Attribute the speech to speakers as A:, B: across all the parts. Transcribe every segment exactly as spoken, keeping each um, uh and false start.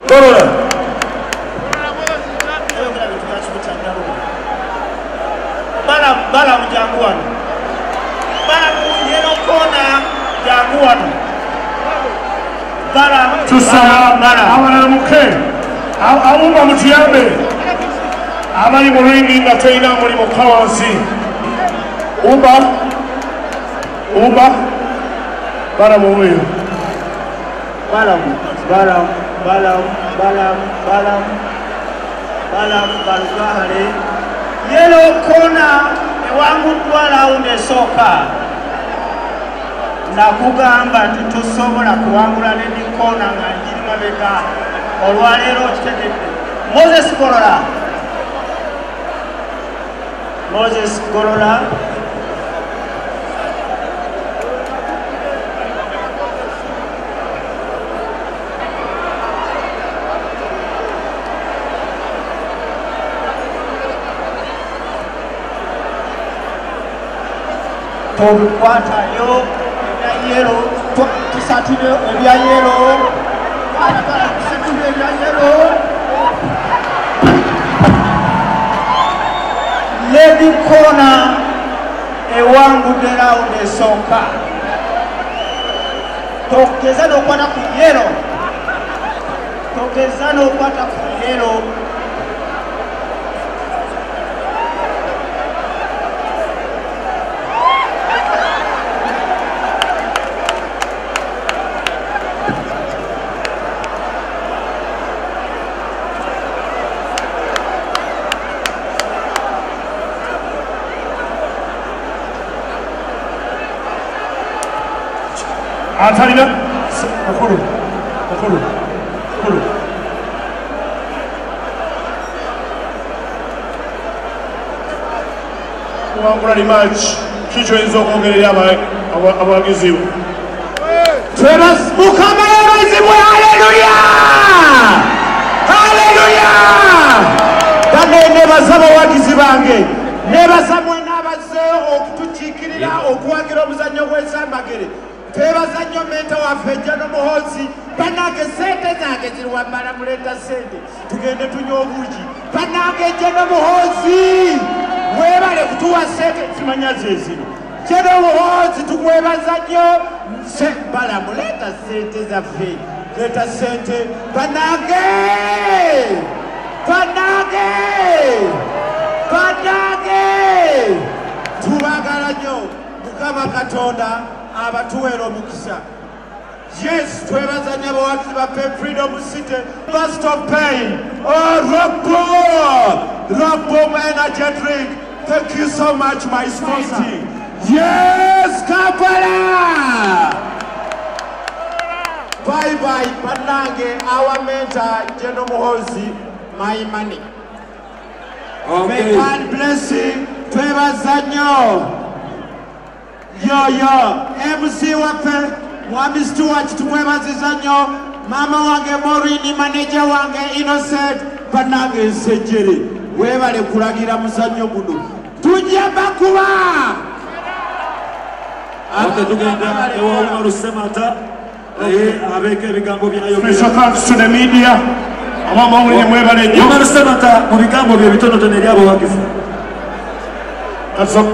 A: Golola.
B: Bala bala mjanguan. Bala yeno kona janguan. Bala
A: tusaba
B: bala.
A: Abana muke. Abumba mutiyambe. Abali muringi ngatena muri mukawansi. Umba. Umba. Bala muwe.
B: Balam, balam, balam, balam, balam, balam, balugahare. Yellow corner, ewangu twala unde soka. Na kugamba tutusobola kuwangula nedi kona nga njiri mabega. Olwalero kitegedde. Moses Golola. Moses Golola. Kwata yo ya yero kisatire ebya yero kwata kisatire ebya yero lady corner ewangu de round esoka tokeza no kwata ku yero tokeza no kwata ku yero
A: Atalina, Okoro, Okoro, Okoro. Kuwangula ni match, kicho enzo kongerera abagizibu. Teras Mukama yabazibu, haleluya! Haleluya! Kande nebasaba abagizi bange, nebasaba n'abazze okutukiikirira okuwagira omuzannyo gw'esambagere. Tebaza nnyo menta waffe Jeno Muhoozi banange sente zange ziri wammala muleeta sente tugende tunywa obuugi banange Jeno Muhoozi webale kutuwa sente zimanya zezino Jeno Muhoozi tumwebaza nnyo bala muleeta sente zaffe leeta sente banange banange banange tubagala nnyo Mukama Katonda abatuwera omukisa. Yes, twebaza nnyo abawagizi baffe Freedom City Burst of Pain. Oh, Rockboom! Rockboom Energy Drink. Thank you so much, my sponsor. Yes, Kampala! Bye bye, Banange, our mentor, Jeno Muhoozi, my money. Okay. May God bless you. Twebaza nnyo. Yo yo, M C wape, Mwami Stewart tumwebaziza nnyo, mama wange Morini, manager wange Innocent, banange nsejjere, webale kulagira muzannyo guno. Tujja bakuba!
C: Ate tugenda ewa Lusemata, abeka ebigambo byayo.
A: Special thanks to the media. Amama mwine mwebale nnyo.
C: Ewa Lusemata mu bigambo bye bitonotono eri abawagizi.
A: That's all.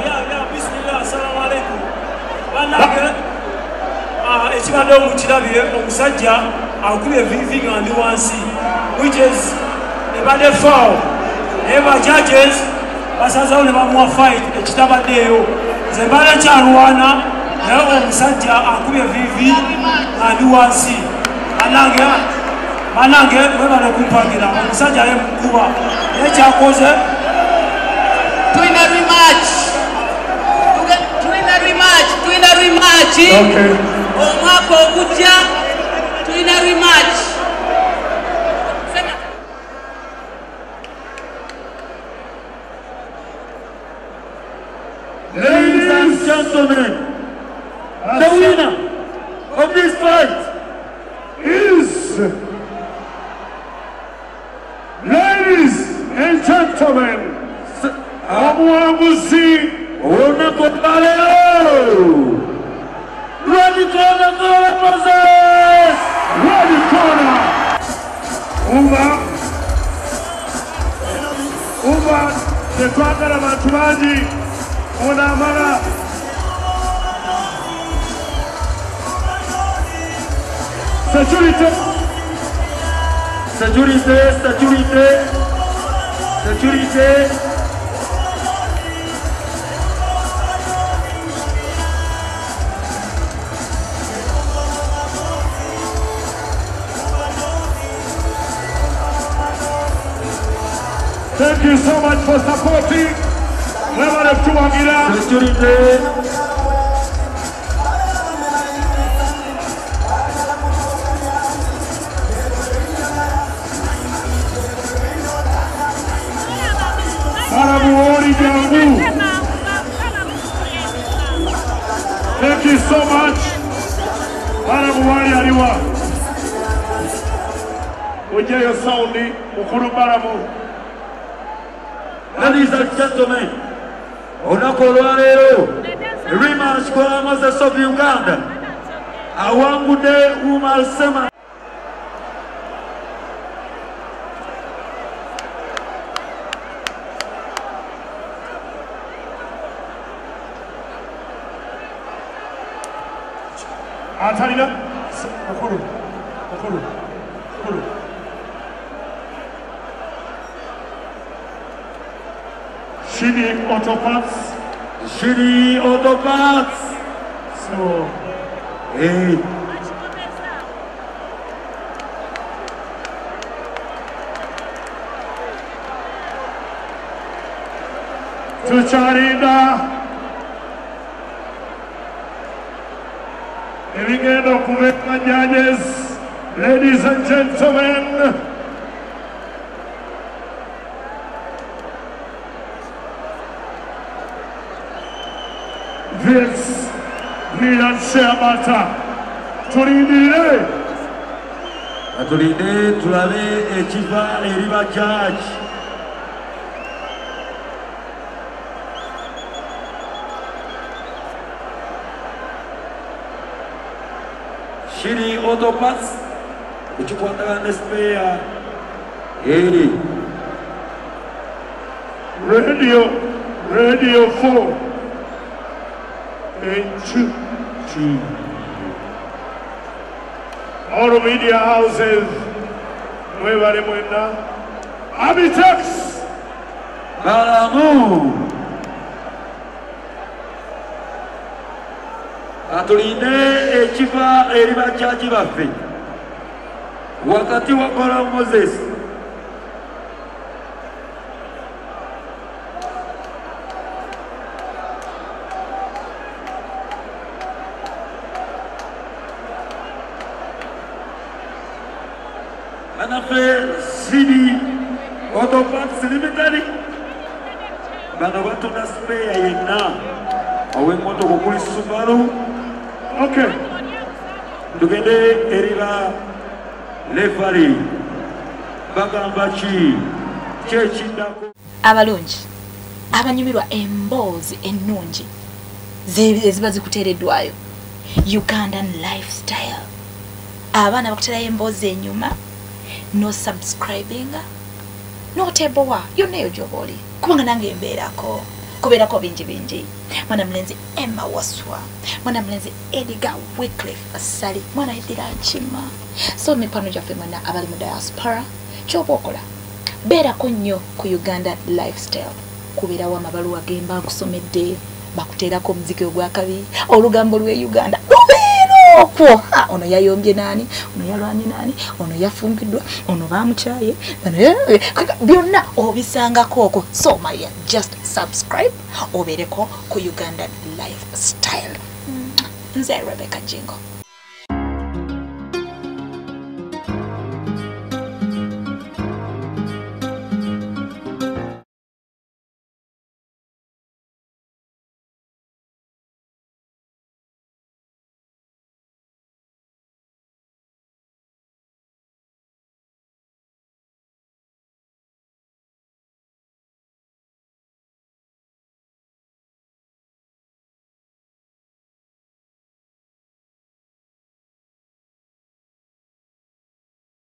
D: Ekibadde omukirabye omusajja akubye vivi nga ndi wansi which is ebadde foul naye ba judges basazawo ne bamuwa fight ekitabaddeeyo nze mbadde kyalwana naye omusajja akubye vivi nga ndi wansi banange banange mwebale kumpangira omusajja ye mukuba naye kyakoze
E: tulina rematch tulina rematch tulina rematch
A: okay.
E: Omwaka ogujja tulina rematch.
C: Ladies and gentlemen, the winner of this fight
A: is, ladies and gentlemen, omuwanguzi
C: olunaku lwa leero. Ready corner, corner, Moses!
A: Ready corner!
C: uba uba tetwagala bantu bangi onamala sécurité sécurité sécurité sécurité Thank you so much for supporting. Never have to walk it out. Sécurité. Marabuori Jangu. Thank you so much. Marabuori Ariwa. Ujeyo Saudi, Mukuru Marabu. Ladies and gentlemen, onakolwalero rematch kwa Moses of Uganda awangude umalsema atalina okuru okuru okuru Shini Autoparts. Shini Autoparts. So, hey. Tucharinda. Evingendo Kumeka judges, ladies and gentlemen. Vince Milan Shamata Tulindire Tulinde tulabe ekiva eriba judge Shiri Autoparts ekikwatagana ne spare eri Radio Radio four and two, two. All the media houses, Nueva Muenda, Abitex, Balamu, Atuline, Echiva, Eriba Chachi Bafi, wakati wa Kora Moses. Anafe Sidi Autoparts Limited bano watu na spare yena awe moto kukuli Subaru. Okay, tugende eriba lefari bagambachi chechi ndako
F: abalungi abanyumirwa emboozi ennungi ziba zikuteereddwayo Ugandan lifestyle abaana bakuterayo emboozi enyuma no subscribing no tebowa yoneyo gyoboli kubanga nange mbeerako kubeerako bingi bingi mwana mlenzi Emma Waswa mwana mlenzi Edgar Wycliffe Asali mwana Edira Chima so mipano gyaffe mwena abali mu diaspora kyoba okola beerako nnyo ku Uganda lifestyle kubeerawo amabaluwa gemba nkusomedde bakuteerako omuziki ogwakabi olugambo lwe Uganda okwo ha ono yayombye nani ono yalwanye nani ono yafungiddwa ono bamukyaye byonna obisangako okwo so my just subscribe obeereko ku Uganda lifestyle nze Rebecca Jingo.